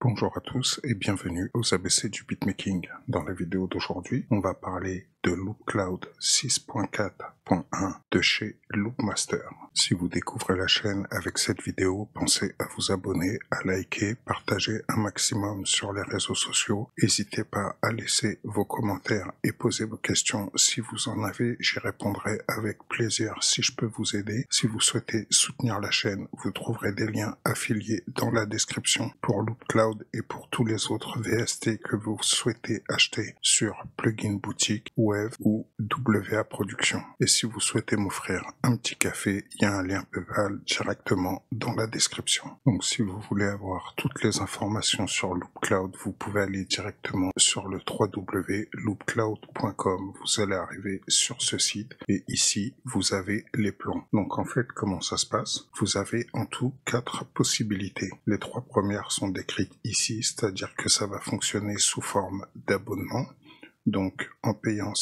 Bonjour à tous et bienvenue aux ABC du beatmaking. Dans la vidéo d'aujourd'hui, on va parler de Loopcloud 6.4.1 de chez Loopmaster. Si vous découvrez la chaîne avec cette vidéo, pensez à vous abonner, à liker, partager un maximum sur les réseaux sociaux. N'hésitez pas à laisser vos commentaires et poser vos questions. Si vous en avez, j'y répondrai avec plaisir si je peux vous aider. Si vous souhaitez soutenir la chaîne, vous trouverez des liens affiliés dans la description pour Loopcloud et pour tous les autres VST que vous souhaitez acheter sur Plugin Boutique, Wave ou WA Production. Et si vous souhaitez m'offrir un petit café, il y a un lien PayPal directement dans la description. Donc si vous voulez avoir toutes les informations sur Loopcloud, vous pouvez aller directement sur le www.loopcloud.com. Vous allez arriver sur ce site et ici vous avez les plans. Donc en fait, comment ça se passe? Vous avez en tout 4 possibilités. Les 3 premières sont décrites ici, c'est-à-dire que ça va fonctionner sous forme d'abonnement. Donc en payant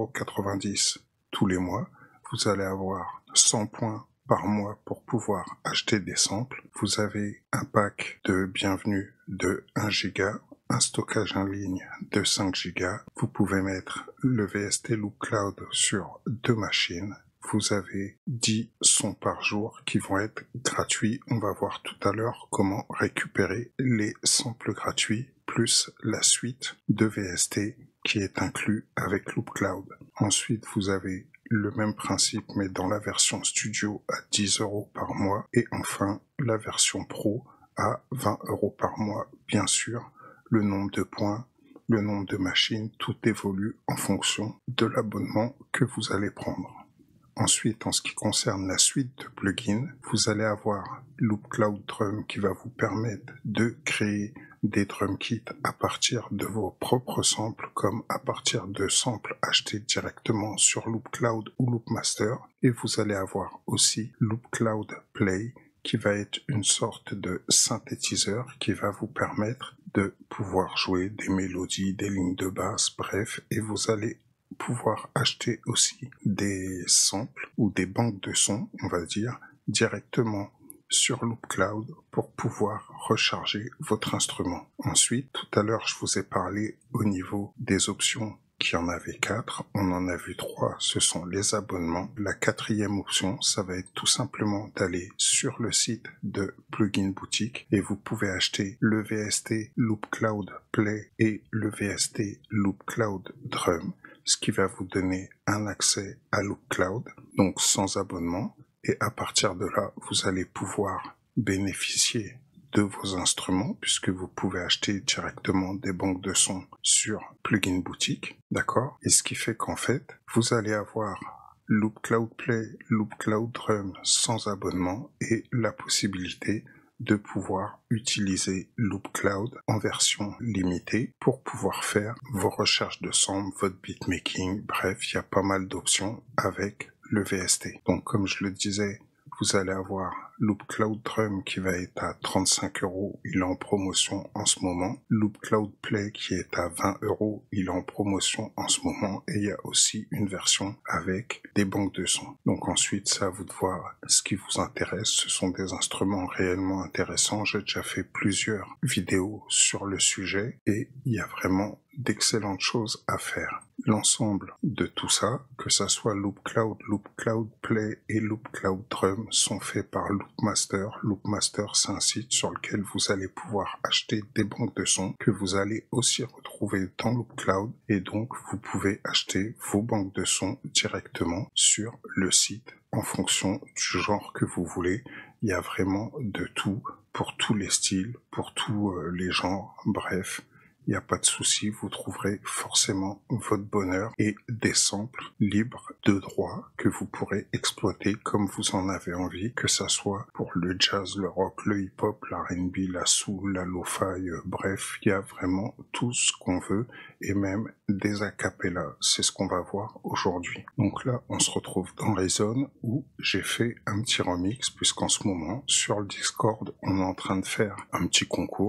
6,90 € tous les mois, vous allez avoir 100 points par mois pour pouvoir acheter des samples. Vous avez un pack de bienvenue de 1 giga, un stockage en ligne de 5 gigas. Vous pouvez mettre le VST Loopcloud sur 2 machines. Vous avez 10 sons par jour qui vont être gratuits. On va voir tout à l'heure comment récupérer les samples gratuits plus la suite de VST qui est inclus avec Loopcloud. Ensuite, vous avez le même principe mais dans la version studio à 10 € par mois et enfin la version pro à 20 € par mois. Bien sûr, le nombre de points, le nombre de machines, tout évolue en fonction de l'abonnement que vous allez prendre. Ensuite, en ce qui concerne la suite de plugins, vous allez avoir Loopcloud Drum qui va vous permettre de créer des drum kits à partir de vos propres samples, comme à partir de samples achetés directement sur Loopcloud ou Loopmaster. Et vous allez avoir aussi Loopcloud Play qui va être une sorte de synthétiseur qui va vous permettre de pouvoir jouer des mélodies, des lignes de basse, bref, et vous allez pouvoir acheter aussi des samples ou des banques de sons, on va dire, directement sur Loopcloud pour pouvoir recharger votre instrument. Ensuite, tout à l'heure, je vous ai parlé au niveau des options qu'il y en avait 4, on en a vu 3, ce sont les abonnements. La 4e option, ça va être tout simplement d'aller sur le site de Plugin Boutique et vous pouvez acheter le VST Loopcloud Play et le VST Loopcloud Drum, ce qui va vous donner un accès à Loopcloud, donc sans abonnement, et à partir de là, vous allez pouvoir bénéficier de vos instruments, puisque vous pouvez acheter directement des banques de sons sur Plugin Boutique, d'accord? Et ce qui fait qu'en fait, vous allez avoir Loopcloud Play, Loopcloud Drum sans abonnement et la possibilité de pouvoir utiliser Loopcloud en version limitée pour pouvoir faire vos recherches de samples, votre beatmaking, bref, il y a pas mal d'options avec le VST. Donc comme je le disais, vous allez avoir Loopcloud Drum qui va être à 35 €, il est en promotion en ce moment. Loopcloud Play qui est à 20 €, il est en promotion en ce moment. Et il y a aussi une version avec des banques de sons. Donc ensuite, c'est à vous de voir ce qui vous intéresse. Ce sont des instruments réellement intéressants. J'ai déjà fait plusieurs vidéos sur le sujet et il y a vraiment d'excellentes choses à faire. L'ensemble de tout ça, que ça soit Loopcloud, Loopcloud Play et Loopcloud Drum, sont faits par Loopmaster. Loopmaster, c'est un site sur lequel vous allez pouvoir acheter des banques de sons que vous allez aussi retrouver dans Loopcloud et donc vous pouvez acheter vos banques de sons directement sur le site en fonction du genre que vous voulez. Il y a vraiment de tout pour tous les styles, pour tous les genres, bref. Il n'y a pas de souci, vous trouverez forcément votre bonheur et des samples libres de droit que vous pourrez exploiter comme vous en avez envie, que ça soit pour le jazz, le rock, le hip-hop, la R&B, la soul, la lo-fi, bref, il y a vraiment tout ce qu'on veut et même des acapellas, c'est ce qu'on va voir aujourd'hui. Donc là, on se retrouve dans les zones où j'ai fait un petit remix puisqu'en ce moment, sur le Discord, on est en train de faire un petit concours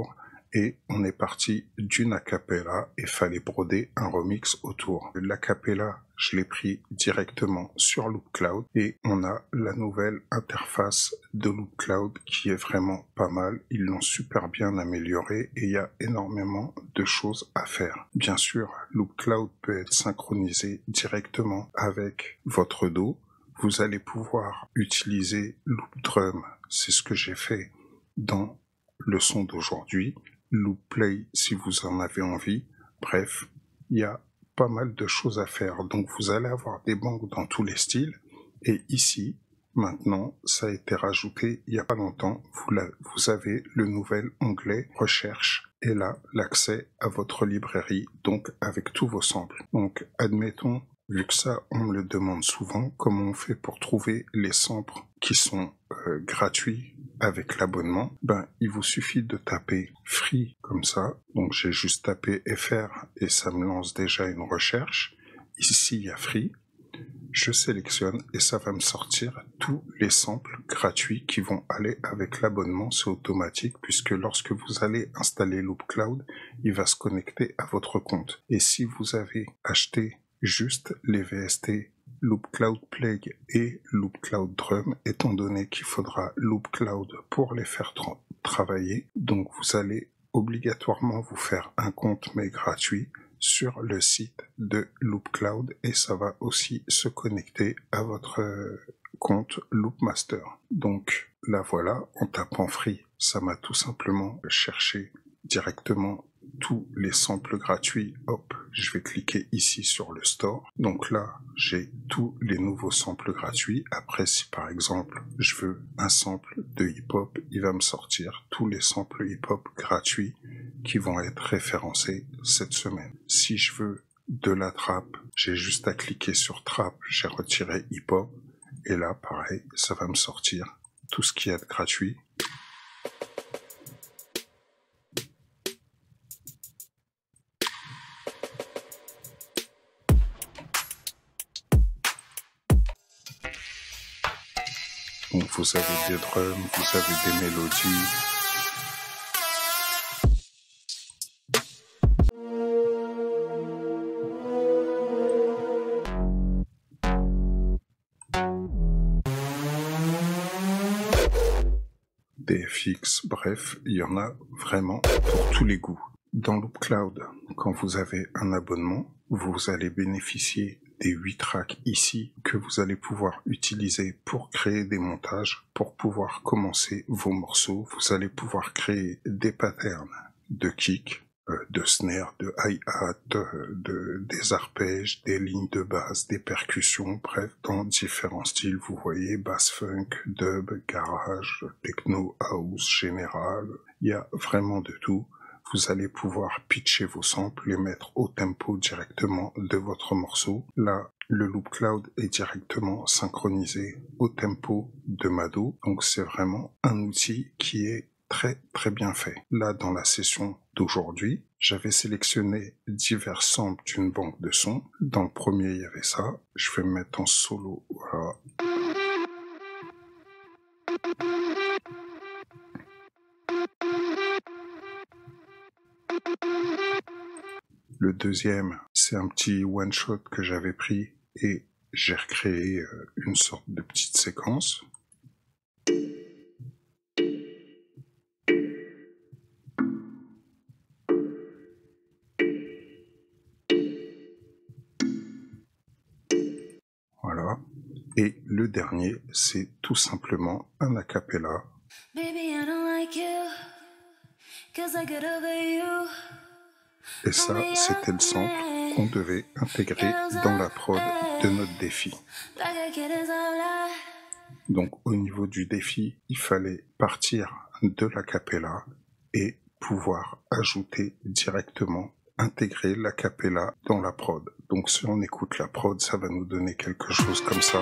et on est parti d'une acapella et fallait broder un remix autour. L'acapella, je l'ai pris directement sur Loopcloud et on a la nouvelle interface de Loopcloud qui est vraiment pas mal. Ils l'ont super bien améliorée et il y a énormément de choses à faire. Bien sûr, Loopcloud peut être synchronisé directement avec votre DAW. Vous allez pouvoir utiliser Loopdrum, c'est ce que j'ai fait dans le son d'aujourd'hui. Loopplay si vous en avez envie. Bref, il y a pas mal de choses à faire. Donc vous allez avoir des banques dans tous les styles. Et ici, maintenant, ça a été rajouté il n'y a pas longtemps. Vous avez le nouvel onglet recherche. Et là, l'accès à votre librairie, donc avec tous vos samples. Donc, admettons, vu que ça, on me le demande souvent, comment on fait pour trouver les samples qui sont gratuits avec l'abonnement, il vous suffit de taper free comme ça. Donc j'ai juste tapé FR et ça me lance déjà une recherche. Ici, il y a free. Je sélectionne et ça va me sortir tous les samples gratuits qui vont aller avec l'abonnement. C'est automatique puisque lorsque vous allez installer Loopcloud, il va se connecter à votre compte. Et si vous avez acheté juste les VST Loopcloud Play et Loopcloud Drum, étant donné qu'il faudra Loopcloud pour les faire travailler, donc vous allez obligatoirement vous faire un compte mais gratuit sur le site de Loopcloud et ça va aussi se connecter à votre compte Loopmaster. Donc là voilà, en tapant free, ça m'a tout simplement cherché directement tous les samples gratuits. Hop, je vais cliquer ici sur le store. Donc là, j'ai tous les nouveaux samples gratuits. Après, si par exemple, je veux un sample de hip-hop, il va me sortir tous les samples hip-hop gratuits qui vont être référencés cette semaine. Si je veux de la trap, j'ai juste à cliquer sur trap, j'ai retiré hip-hop. Et là, pareil, ça va me sortir tout ce qui est gratuit. Donc vous avez des drums, vous avez des mélodies. Des FX, bref, il y en a vraiment pour tous les goûts. Dans Loopcloud, quand vous avez un abonnement, vous allez bénéficier des 8 tracks ici que vous allez pouvoir utiliser pour créer des montages, pour pouvoir commencer vos morceaux. Vous allez pouvoir créer des patterns de kick, de snare, de hi-hat, des arpèges, des lignes de basse, des percussions, bref, dans différents styles. Vous voyez, bass funk, dub, garage, techno, house, général. Il y a vraiment de tout. Vous allez pouvoir pitcher vos samples, les mettre au tempo directement de votre morceau. Là, le Loopcloud est directement synchronisé au tempo de Mado. Donc c'est vraiment un outil qui est très très bien fait. Là, dans la session d'aujourd'hui, j'avais sélectionné divers samples d'une banque de sons. Dans le premier, il y avait ça. Je vais me mettre en solo, voilà. Le deuxième, c'est un petit one-shot que j'avais pris et j'ai recréé une sorte de petite séquence. Voilà. Et le dernier, c'est tout simplement un a cappella. Et ça, c'était le sample qu'on devait intégrer dans la prod de notre défi. Donc au niveau du défi, il fallait partir de l'a cappella et pouvoir ajouter directement, intégrer l'a cappella dans la prod. Donc si on écoute la prod, ça va nous donner quelque chose comme ça.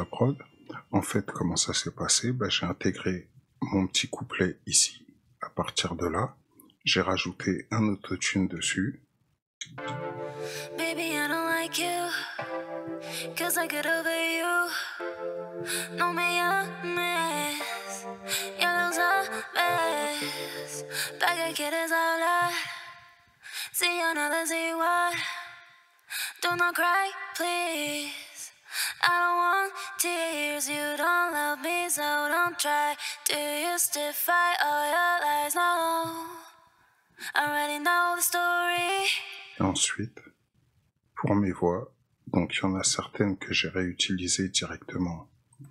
la prod. En fait, comment ça s'est passé? J'ai intégré mon petit couplet ici. À partir de là, j'ai rajouté un autotune dessus. Baby, I don't like you, 'cause I get over you. No me llames, ya lo sabes. ¿Pa' qué quieres hablar? Si ya nada es igual. Do not cry, please. I don't want tears. You don't love me, so don't try. Do you still fight all your lies? No, I already know the story. Et ensuite, pour mes voix, donc il y en a certaines que j'ai réutilisées directement.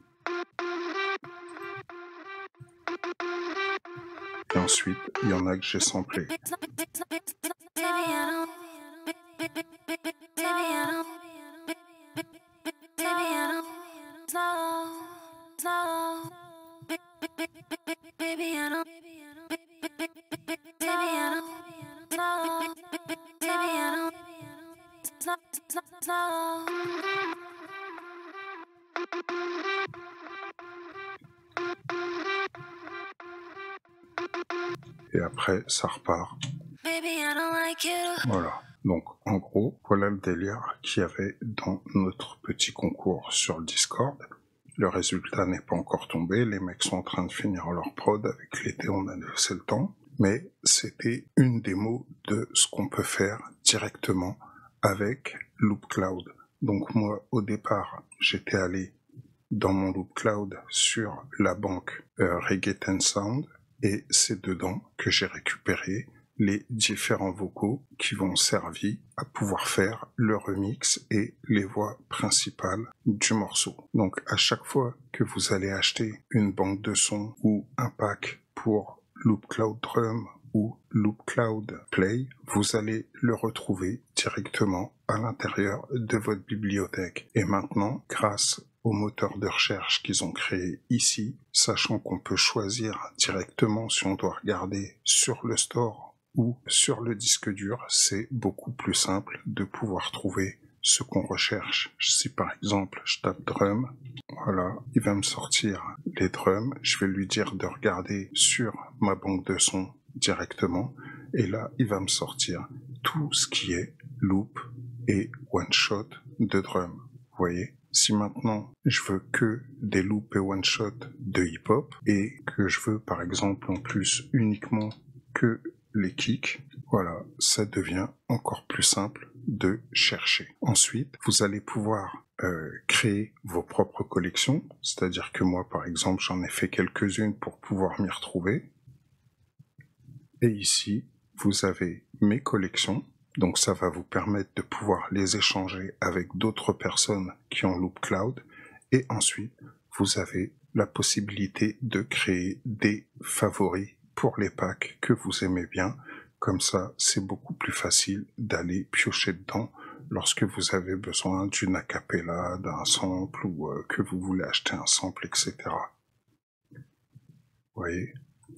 Et ensuite, il y en a que j'ai samplé. Et après, ça repart. Voilà. Donc, en gros, voilà le délire qu'il y avait dans notre petit concours sur le Discord. Le résultat n'est pas encore tombé. Les mecs sont en train de finir leur prod. Avec l'été, on a laissé le temps. Mais c'était une démo de ce qu'on peut faire directement avec Loop Cloud. Donc moi, au départ, j'étais allé dans mon Loop Cloud sur la banque Reggaeton Sound. Et c'est dedans que j'ai récupéré les différents vocaux qui vont servir à pouvoir faire le remix et les voix principales du morceau. Donc à chaque fois que vous allez acheter une banque de sons ou un pack pour Loop Cloud Drum ou Loop Cloud Play, vous allez le retrouver directement à l'intérieur de votre bibliothèque. Et maintenant, grâce au moteur de recherche qu'ils ont créé ici, sachant qu'on peut choisir directement si on doit regarder sur le store ou sur le disque dur, c'est beaucoup plus simple de pouvoir trouver ce qu'on recherche. Si par exemple je tape drum, voilà, il va me sortir les drums, je vais lui dire de regarder sur ma banque de sons directement, et là il va me sortir tout ce qui est loop et one shot de drum. Vous voyez? Si maintenant je veux que des loops et one shot de hip hop et que je veux par exemple en plus uniquement que les kicks, voilà, ça devient encore plus simple de chercher. Ensuite, vous allez pouvoir créer vos propres collections, c'est-à-dire que moi par exemple j'en ai fait quelques-unes pour pouvoir m'y retrouver. Et ici, vous avez mes collections. Donc ça va vous permettre de pouvoir les échanger avec d'autres personnes qui ont Loop Cloud. Et ensuite, vous avez la possibilité de créer des favoris pour les packs que vous aimez bien. Comme ça, c'est beaucoup plus facile d'aller piocher dedans lorsque vous avez besoin d'une acapella, d'un sample ou que vous voulez acheter un sample, etc. Vous voyez ?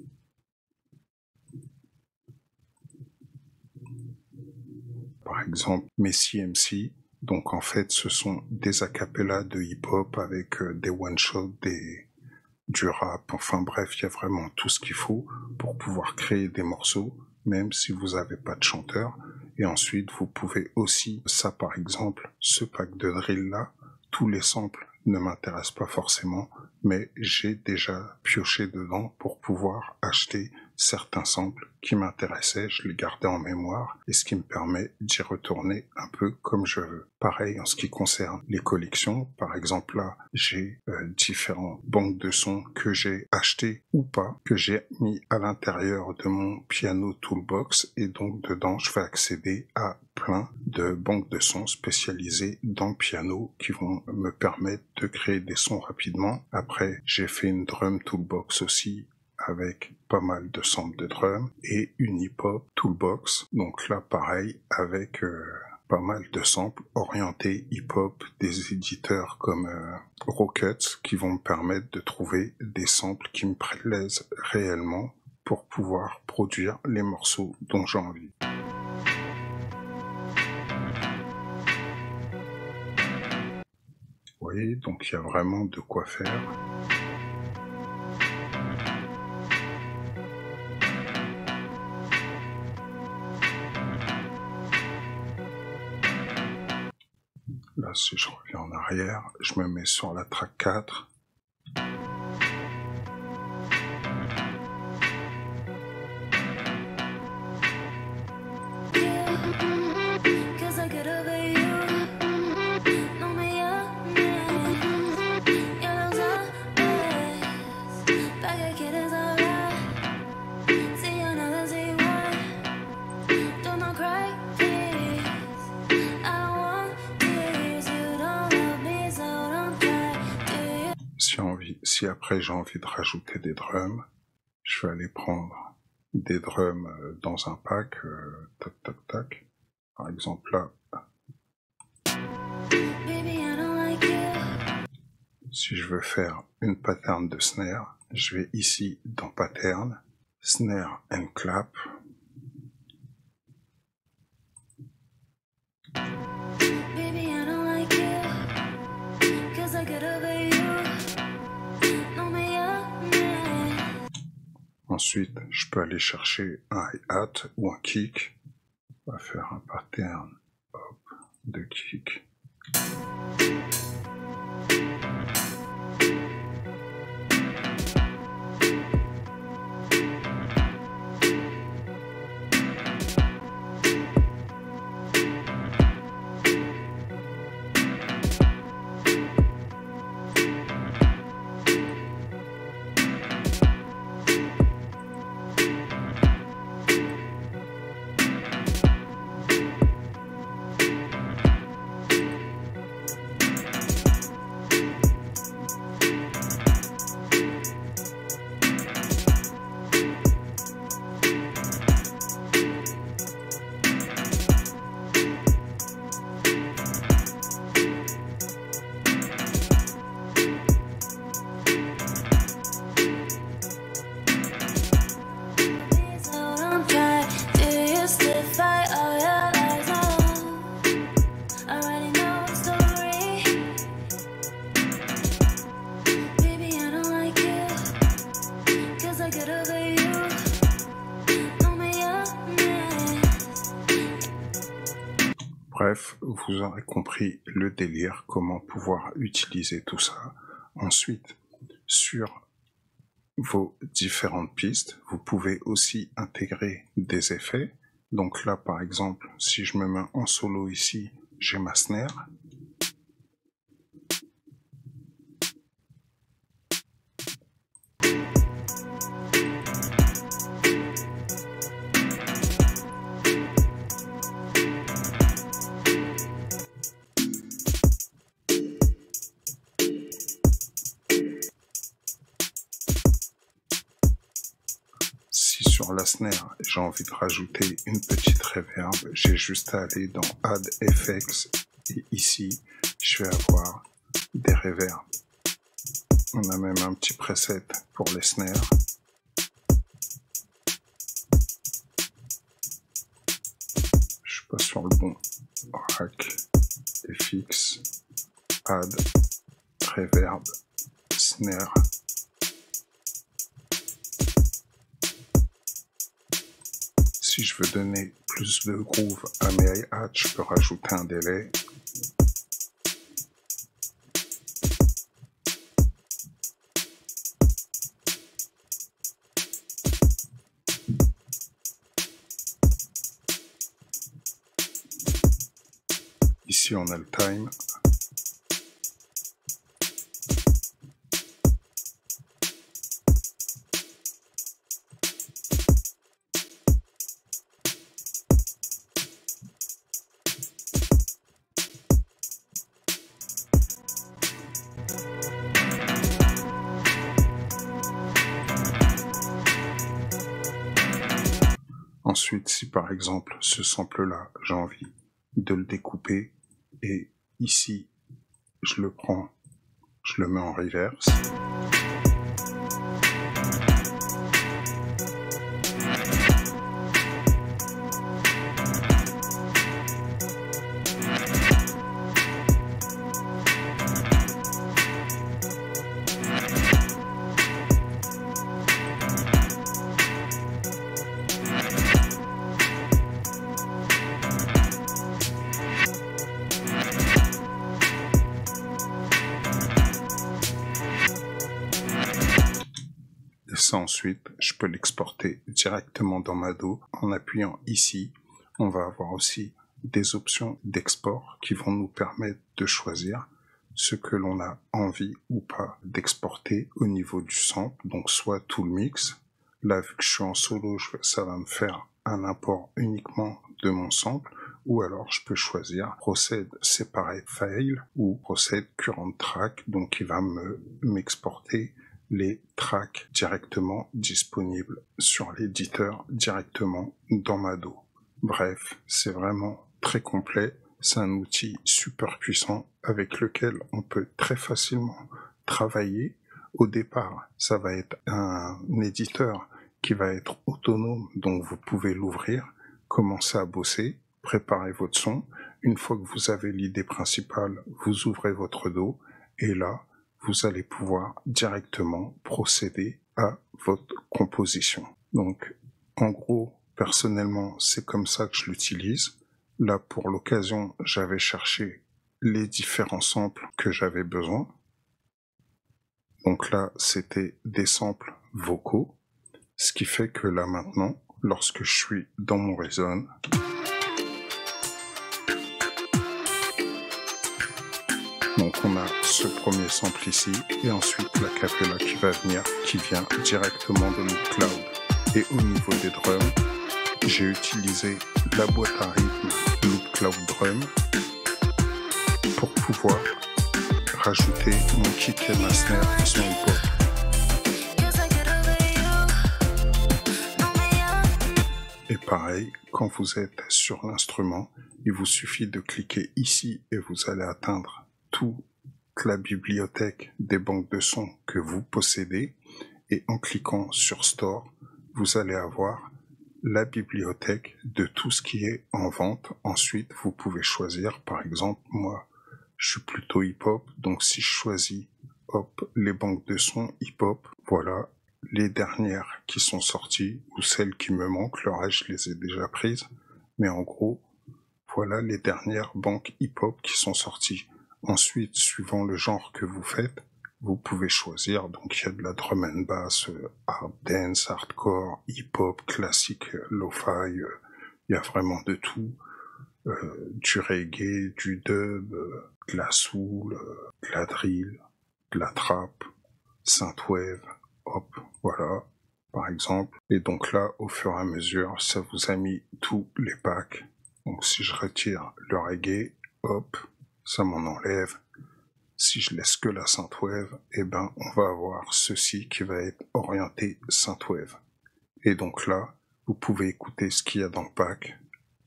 Par exemple, mes CMC, donc en fait ce sont des acapellas de hip-hop avec des one-shots, du rap, enfin bref, il y a vraiment tout ce qu'il faut pour pouvoir créer des morceaux, même si vous n'avez pas de chanteur. Et ensuite, vous pouvez aussi, ça par exemple, ce pack de drill là, tous les samples ne m'intéressent pas forcément, mais j'ai déjà pioché dedans pour pouvoir acheter certains samples qui m'intéressaient, je les gardais en mémoire, et ce qui me permet d'y retourner un peu comme je veux. Pareil en ce qui concerne les collections, par exemple là, j'ai différentes banques de sons que j'ai achetées ou pas, que j'ai mis à l'intérieur de mon piano toolbox, et donc dedans je vais accéder à plein de banques de sons spécialisées dans le piano qui vont me permettre de créer des sons rapidement. Après, j'ai fait une drum toolbox aussi avec pas mal de samples de drum et une hip-hop toolbox. Donc là, pareil, avec pas mal de samples orientés hip-hop des éditeurs comme Rockets qui vont me permettre de trouver des samples qui me plaisent réellement pour pouvoir produire les morceaux dont j'ai envie. voyez, donc il y a vraiment de quoi faire. Là, si je reviens en arrière, je me mets sur la track 4. Si après j'ai envie de rajouter des drums, je vais aller prendre des drums dans un pack, tac tac tac. Par exemple là, si je veux faire une pattern de snare, je vais ici dans pattern, snare and clap. Ensuite, je peux aller chercher un hi-hat ou un kick. On va faire un pattern hop, de kick. Bref, vous aurez compris le délire, comment pouvoir utiliser tout ça. Ensuite, sur vos différentes pistes, vous pouvez aussi intégrer des effets. Donc là, par exemple, si je me mets en solo ici, j'ai ma snare. Sur la snare, j'ai envie de rajouter une petite reverb, j'ai juste à aller dans Add Effects et ici, je vais avoir des reverbs. On a même un petit preset pour les snares. Je suis pas sur le bon. Rack, FX, Add, Reverb, Snare. Si je veux donner plus de groove à mes hi-hats, je peux rajouter un délai. Ici, on a le time. Ensuite, si par exemple ce sample-là, j'ai envie de le découper et ici, je le prends, je le mets en reverse. Ça ensuite, je peux l'exporter directement dans ma DAW. En appuyant ici, on va avoir aussi des options d'export qui vont nous permettre de choisir ce que l'on a envie ou pas d'exporter au niveau du sample, donc soit tout le mix. Là, vu que je suis en solo, ça va me faire un import uniquement de mon sample, ou alors je peux choisir Process Separate File ou Process Current Track, donc il va m'exporter les tracks directement disponibles sur l'éditeur, directement dans ma DAW. Bref, c'est vraiment très complet. C'est un outil super puissant avec lequel on peut très facilement travailler. Au départ, ça va être un éditeur qui va être autonome, donc vous pouvez l'ouvrir, commencer à bosser, préparer votre son. Une fois que vous avez l'idée principale, vous ouvrez votre DAW et là, vous allez pouvoir directement procéder à votre composition. Donc, en gros, personnellement, c'est comme ça que je l'utilise. Là, pour l'occasion, j'avais cherché les différents samples que j'avais besoin. Donc là, c'était des samples vocaux. Ce qui fait que là, maintenant, lorsque je suis dans mon Reason, donc on a ce premier sample ici, et ensuite la capella qui va venir, qui vient directement de Loop Cloud. Et au niveau des drums, j'ai utilisé la boîte à rythme Loop Cloud Drum pour pouvoir rajouter mon kick et ma snare qui sont hip-hop. Et pareil, quand vous êtes sur l'instrument, il vous suffit de cliquer ici et vous allez atteindre toute la bibliothèque des banques de sons que vous possédez. Et en cliquant sur Store, vous allez avoir la bibliothèque de tout ce qui est en vente. Ensuite, vous pouvez choisir, par exemple, moi, je suis plutôt hip-hop, donc si je choisis, hop, les banques de sons hip-hop, voilà, les dernières qui sont sorties, ou celles qui me manquent, le reste, je les ai déjà prises, mais en gros, voilà les dernières banques hip-hop qui sont sorties. Ensuite, suivant le genre que vous faites, vous pouvez choisir, donc il y a de la drum and bass, hard dance, hardcore, hip-hop, classique, lo-fi, il y a vraiment de tout, du reggae, du dub, de la soul, de la drill, de la trap, synthwave, hop, voilà, par exemple. Et donc là, au fur et à mesure, ça vous a mis tous les packs. Donc si je retire le reggae, hop, ça m'en enlève. Si je laisse que la synthwave, eh ben, on va avoir ceci qui va être orienté synthwave. Et donc là, vous pouvez écouter ce qu'il y a dans le pack.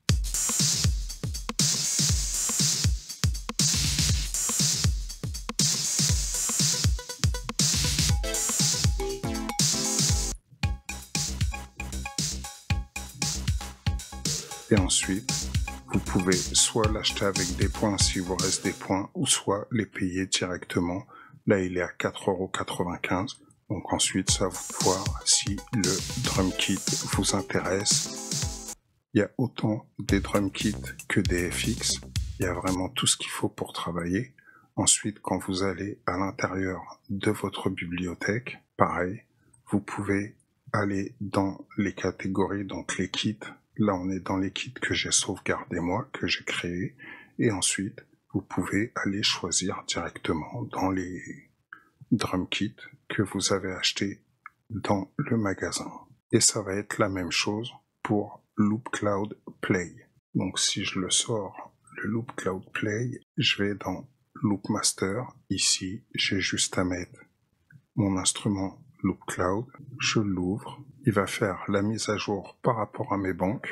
Et ensuite, vous pouvez soit l'acheter avec des points s'il vous reste des points, ou soit les payer directement. Là, il est à 4,95 €. Donc ensuite, ça vous de voir si le drum kit vous intéresse. Il y a autant des drum kits que des FX. Il y a vraiment tout ce qu'il faut pour travailler. Ensuite, quand vous allez à l'intérieur de votre bibliothèque, pareil, vous pouvez aller dans les catégories, donc les kits. Là, on est dans les kits que j'ai sauvegardés moi, que j'ai créés. Et ensuite, vous pouvez aller choisir directement dans les drum kits que vous avez achetés dans le magasin. Et ça va être la même chose pour Loop Cloud Play. Donc, si je le sors, le Loop Cloud Play, je vais dans Loop Master. Ici, j'ai juste à mettre mon instrument Loop Cloud. Je l'ouvre. Il va faire la mise à jour par rapport à mes banques.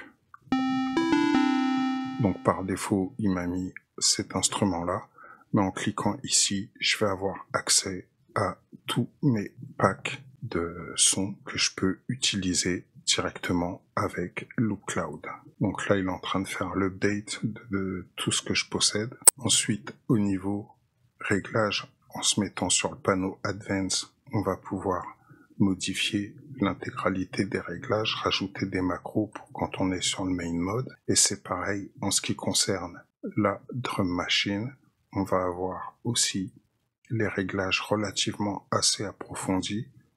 Donc par défaut, il m'a mis cet instrument-là. Mais en cliquant ici, je vais avoir accès à tous mes packs de sons que je peux utiliser directement avec Loop Cloud. Donc là, il est en train de faire l'update de tout ce que je possède. Ensuite, au niveau réglage, en se mettant sur le panneau Advanced, on va pouvoir modifier l'intégralité des réglages, rajouter des macros pour quand on est sur le main mode. Et c'est pareil en ce qui concerne la drum machine. On va avoir aussi les réglages relativement assez approfondis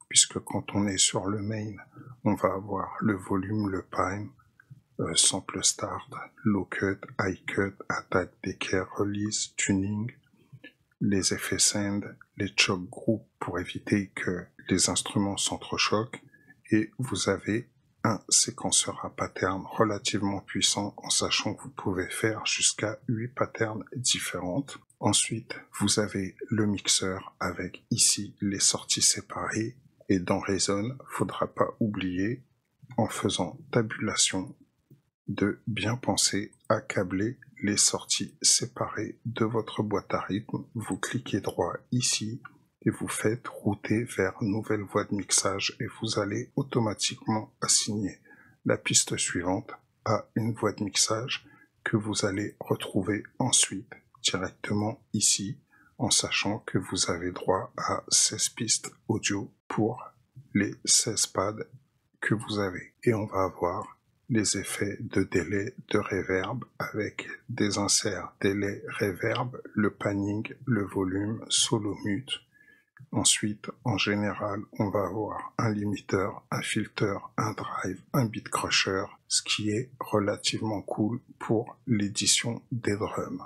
puisque quand on est sur le main, on va avoir le volume, le prime, sample start, low cut, high cut, attack, decay, release, tuning, les effets send, les choke group pour éviter que les instruments s'entrechoquent, et vous avez un séquenceur à pattern relativement puissant en sachant que vous pouvez faire jusqu'à 8 patterns différentes. Ensuite, vous avez le mixeur avec ici les sorties séparées, et dans Reason, faudra pas oublier, en faisant tabulation, de bien penser à câbler les sorties séparées de votre boîte à rythme. Vous cliquez droit ici et vous faites router vers nouvelle voie de mixage et vous allez automatiquement assigner la piste suivante à une voie de mixage que vous allez retrouver ensuite directement ici, en sachant que vous avez droit à 16 pistes audio pour les 16 pads que vous avez. Et on va avoir les effets de délai, de reverb avec des inserts délai, reverb, le panning, le volume, solo mute. Ensuite, en général, on va avoir un limiteur, un filter, un drive, un beat crusher, ce qui est relativement cool pour l'édition des drums.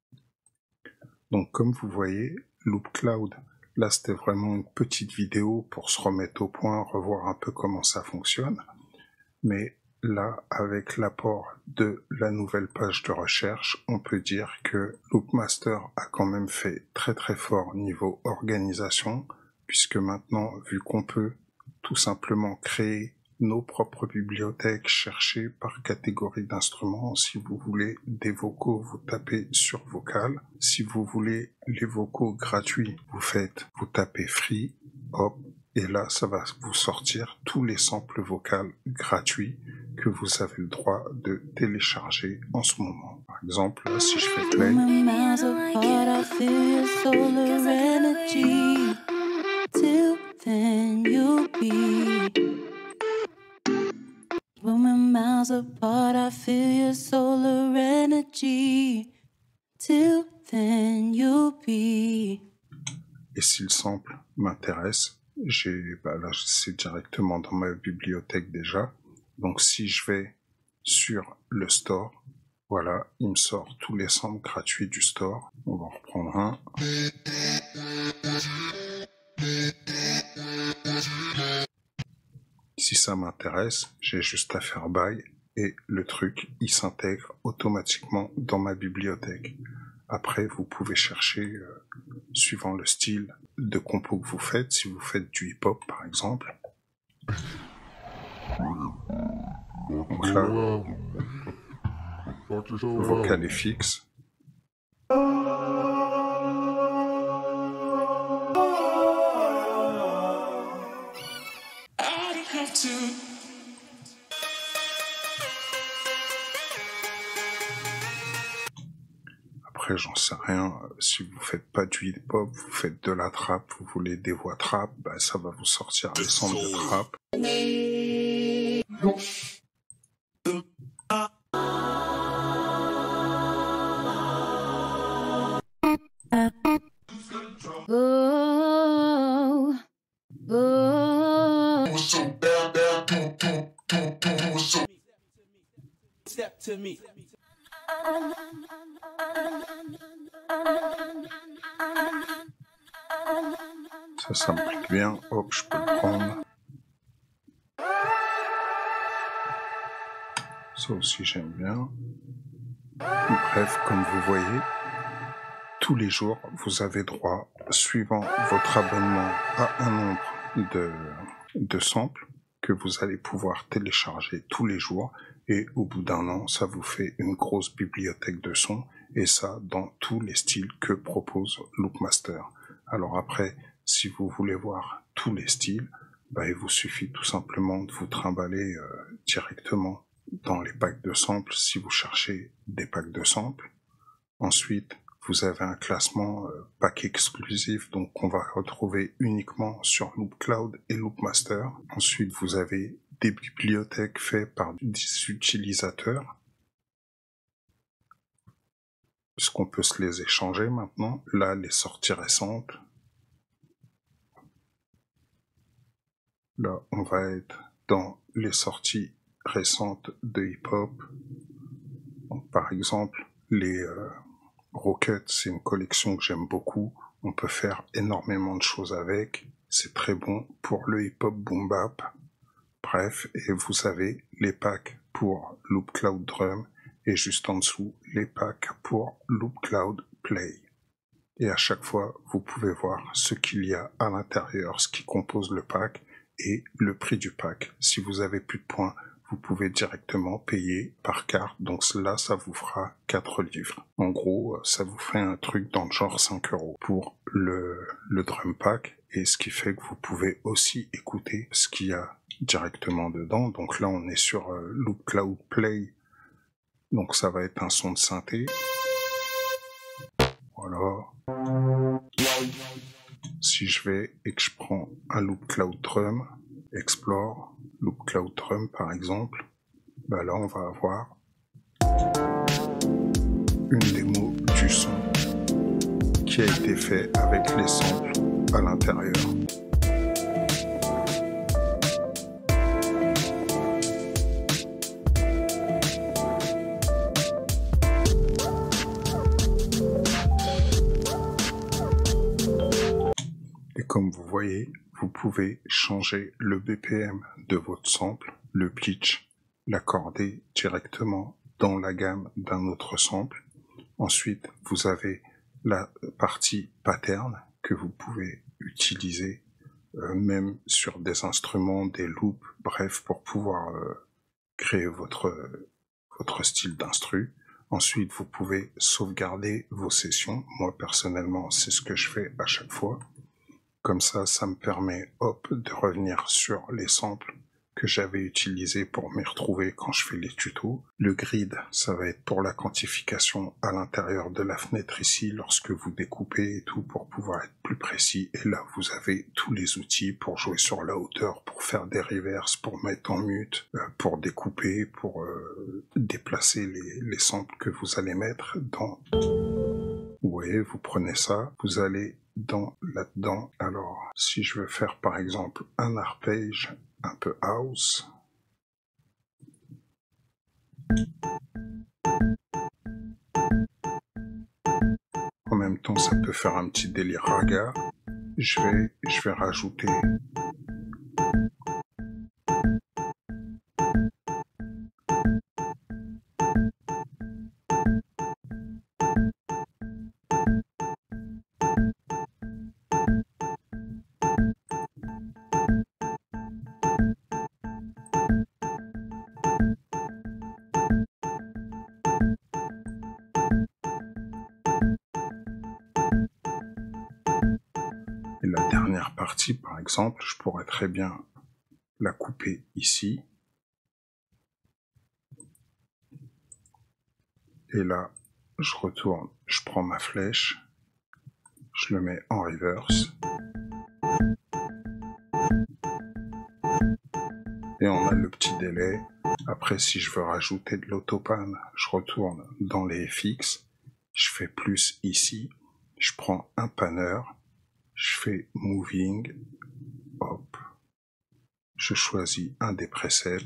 Donc comme vous voyez, Loop Cloud, là c'était vraiment une petite vidéo pour se remettre au point, revoir un peu comment ça fonctionne. Mais là, avec l'apport de la nouvelle page de recherche, on peut dire que Loopmaster a quand même fait très très fort niveau organisation, puisque maintenant, vu qu'on peut tout simplement créer nos propres bibliothèques, chercher par catégorie d'instruments, si vous voulez des vocaux, vous tapez sur vocal, si vous voulez les vocaux gratuits, vous tapez free, hop, et là, ça va vous sortir tous les samples vocaux gratuits que vous avez le droit de télécharger en ce moment. Par exemple, là, si je fais play, et si le sample m'intéresse, là, c'est directement dans ma bibliothèque déjà. Donc si je vais sur le store, voilà, il me sort tous les samples gratuits du store. On va en reprendre un. Si ça m'intéresse, j'ai juste à faire buy et le truc, il s'intègre automatiquement dans ma bibliothèque. Après, vous pouvez chercher, suivant le style de compo que vous faites, si vous faites du hip-hop par exemple. Donc là, le vocal est fixe. Après, j'en sais rien, si vous faites pas du hip-hop, vous faites de la trap, vous voulez des voix trap, bah, ça va vous sortir des samples de trap. Ça me plaît bien. Hop, je peux le prendre. Ça aussi, j'aime bien. Bref, comme vous voyez, tous les jours, vous avez droit, suivant votre abonnement, à un nombre de samples que vous allez pouvoir télécharger tous les jours. Et au bout d'un an, ça vous fait une grosse bibliothèque de sons. Et ça, dans tous les styles que propose Loopmaster. Alors après, si vous voulez voir tous les styles, bah, il vous suffit tout simplement de vous trimballer directement dans les packs de samples si vous cherchez des packs de samples. Ensuite, vous avez un classement pack exclusif, donc qu'on va retrouver uniquement sur Loop Cloud et Loopmaster. Ensuite, vous avez des bibliothèques faites par des utilisateurs, puisqu'on peut se les échanger maintenant. Là, les sorties récentes. Là, on va être dans les sorties récentes de hip-hop. Par exemple, les Rockets, c'est une collection que j'aime beaucoup. On peut faire énormément de choses avec. C'est très bon pour le hip-hop boom bap. Bref, et vous avez les packs pour Loop Cloud Drum et juste en dessous, les packs pour Loop Cloud Play. Et à chaque fois, vous pouvez voir ce qu'il y a à l'intérieur, ce qui compose le pack et le prix du pack. Si vous avez plus de points, vous pouvez directement payer par carte. Donc là, ça vous fera 4 livres. En gros, ça vous fait un truc dans le genre 5 € pour le drum pack. Et ce qui fait que vous pouvez aussi écouter ce qu'il y a directement dedans. Donc là, on est sur Loop Cloud Play. Donc ça va être un son de synthé. Voilà. Si je vais et que je prends un Loop Cloud Drum, Explore, Loop Cloud Drum par exemple, bah là on va avoir une démo du son qui a été fait avec les samples à l'intérieur. Et comme vous voyez, vous pouvez changer le BPM de votre sample, le pitch, l'accorder directement dans la gamme d'un autre sample. Ensuite, vous avez la partie pattern que vous pouvez utiliser même sur des instruments, des loops, bref, pour pouvoir créer votre style d'instru. Ensuite, vous pouvez sauvegarder vos sessions. Moi, personnellement, c'est ce que je fais à chaque fois. Comme ça, ça me permet, de revenir sur les samples que j'avais utilisés pour m'y retrouver quand je fais les tutos. Le grid, ça va être pour la quantification à l'intérieur de la fenêtre ici, lorsque vous découpez et tout, pour pouvoir être plus précis. Et là, vous avez tous les outils pour jouer sur la hauteur, pour faire des reverses, pour mettre en mute, pour découper, pour déplacer les samples que vous allez mettre dans... Vous voyez, vous prenez ça, vous allez là-dedans. Alors, si je veux faire par exemple un arpège un peu house, en même temps ça peut faire un petit délire raga. Je vais rajouter et la dernière partie, par exemple, je pourrais très bien la couper ici. Et là, je retourne, je prends ma flèche, je le mets en reverse. Et on a le petit délai. Après, si je veux rajouter de l'autopan, je retourne dans les FX, je fais plus ici, je prends un panner, je fais moving, hop, je choisis un des presets.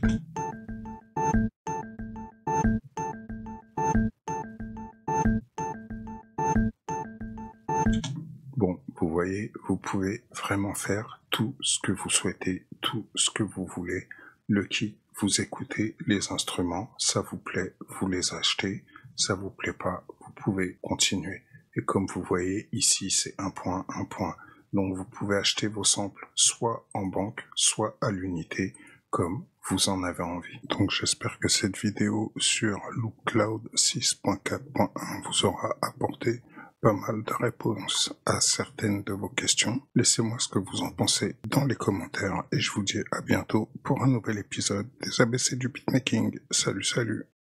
Bon, vous voyez, vous pouvez vraiment faire tout ce que vous souhaitez, tout ce que vous voulez. Le kit, vous écoutez les instruments, ça vous plaît, vous les achetez, ça vous plaît pas, vous pouvez continuer. Et comme vous voyez, ici, c'est un point. Donc vous pouvez acheter vos samples soit en banque, soit à l'unité, comme vous en avez envie. Donc j'espère que cette vidéo sur Loop Cloud 6.4.1 vous aura apporté pas mal de réponses à certaines de vos questions. Laissez-moi ce que vous en pensez dans les commentaires et je vous dis à bientôt pour un nouvel épisode des ABC du beatmaking. Salut, salut!